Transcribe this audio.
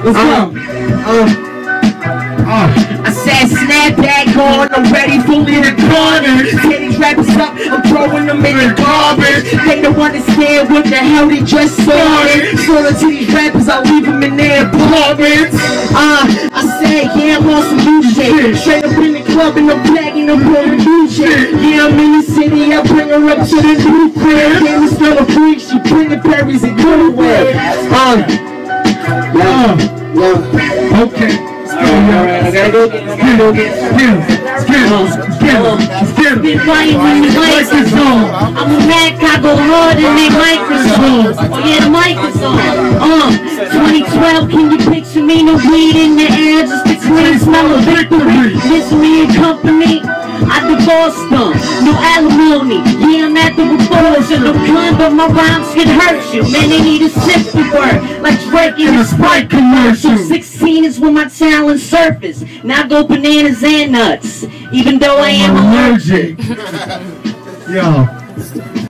Let's go. I said snap back on, I'm ready for the corners. Titties rappers up, I'm throwing them in the garbage. They don't understand what the hell they just started. So to these rappers, I'll leave them in their apartments. I said, yeah, I'm on some new shit. Straight up in the club and I'm bagging up on the new shit. Yeah, I'm in the city, I bring her up to the new crib. Damn, it's still a freak, she bringing berries and goodwill. Okay. Alright, I gotta go get Been fighting when the mic is on. I'm a Mac, I go hard and they microphone. Oh yeah, the mic is on. 2012, can you picture me? No weed in the air, just the clean smell of victory. Listen me and company, I divorced them. No alimony, yeah, I'm at the abortion. No gun, but my rhymes can hurt you. Man, they need a sifted word, like Drake in a Sprite commercial. 16 is when my talent surface. Now I go bananas and nuts, even though I am allergic. Yo.